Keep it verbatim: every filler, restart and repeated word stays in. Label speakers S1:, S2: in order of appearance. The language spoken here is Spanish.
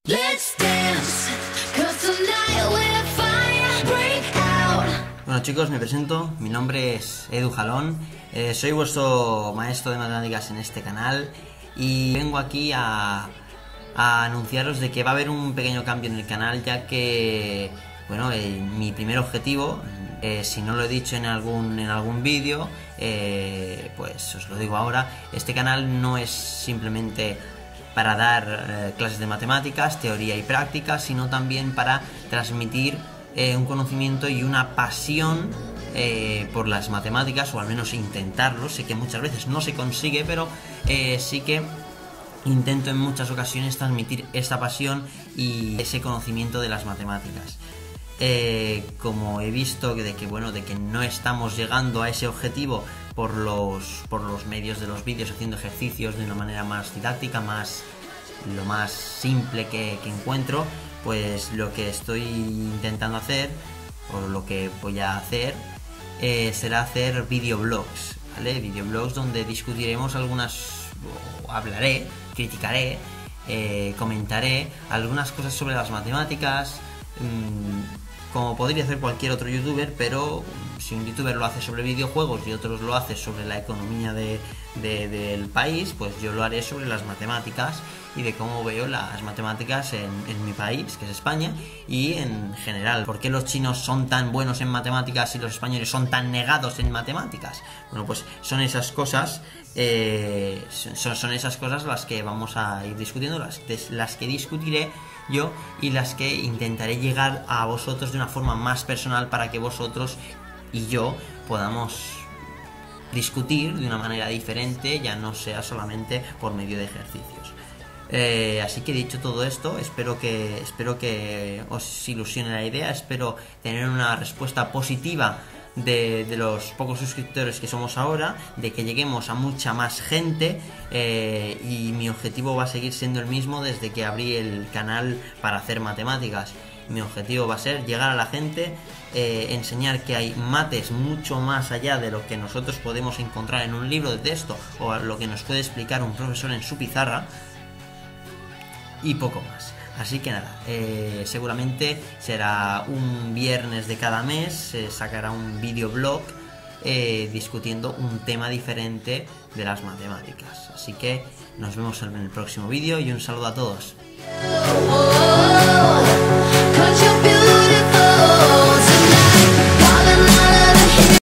S1: Bueno chicos, me presento, mi nombre es Edu Jalón, eh, soy vuestro maestro de matemáticas en este canal y vengo aquí a, a anunciaros de que va a haber un pequeño cambio en el canal, ya que, bueno, eh, mi primer objetivo, eh, si no lo he dicho en algún, en algún vídeo, eh, pues os lo digo ahora, este canal no es simplemente para dar eh, clases de matemáticas, teoría y práctica, sino también para transmitir eh, un conocimiento y una pasión eh, por las matemáticas, o al menos intentarlo. Sé que muchas veces no se consigue, pero eh, sí que intento en muchas ocasiones transmitir esta pasión y ese conocimiento de las matemáticas. Eh, como he visto de que, bueno, de que no estamos llegando a ese objetivo por los, por los medios de los vídeos, haciendo ejercicios de una manera más didáctica, más lo más simple que, que encuentro, pues lo que estoy intentando hacer, o lo que voy a hacer, eh, será hacer videoblogs, ¿vale? Videoblogs donde discutiremos algunas, o hablaré, criticaré, eh, comentaré algunas cosas sobre las matemáticas, mmm, como podría hacer cualquier otro youtuber, pero si un youtuber lo hace sobre videojuegos y otros lo hace sobre la economía de, de, del país, pues yo lo haré sobre las matemáticas y de cómo veo las matemáticas en, en mi país, que es España, y en general. ¿Por qué los chinos son tan buenos en matemáticas y los españoles son tan negados en matemáticas? Bueno, pues son esas cosas, eh, son, son esas cosas las que vamos a ir discutiendo, las, las que discutiré yo y las que intentaré llegar a vosotros de una forma más personal, para que vosotros y yo podamos discutir de una manera diferente, ya no sea solamente por medio de ejercicios. Eh, así que dicho todo esto, espero que, espero que os ilusione la idea, espero tener una respuesta positiva de, de los pocos suscriptores que somos ahora, de que lleguemos a mucha más gente, eh, y mi objetivo va a seguir siendo el mismo desde que abrí el canal para hacer matemáticas. Mi objetivo va a ser llegar a la gente, eh, enseñar que hay mates mucho más allá de lo que nosotros podemos encontrar en un libro de texto o lo que nos puede explicar un profesor en su pizarra, y poco más. Así que nada, eh, seguramente será un viernes de cada mes, se sacará un videoblog eh, discutiendo un tema diferente de las matemáticas. Así que nos vemos en el próximo vídeo y un saludo a todos.